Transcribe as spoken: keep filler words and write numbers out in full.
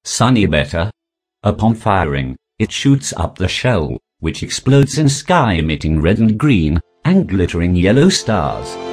sunny Betta. Upon firing, it shoots up the shell, which explodes in sky emitting red and green, and glittering yellow stars.